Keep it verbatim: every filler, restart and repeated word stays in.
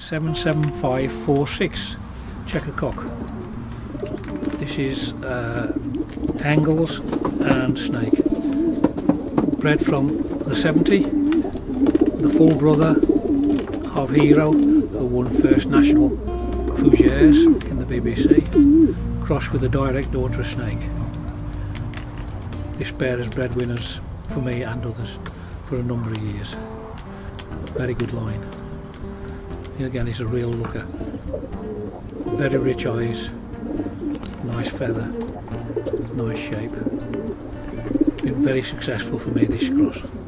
seven seven five four six checker cock. This is uh, Angles and Snake. Bred from the seventy, the full brother of Hero, who won first national Fougères in the B B C, crossed with a direct daughter of Snake. This pair is breadwinners for me and others for a number of years. Very good line. And again, he's a real looker. Very rich eyes, nice feather, nice shape. Been very successful for me, this cross.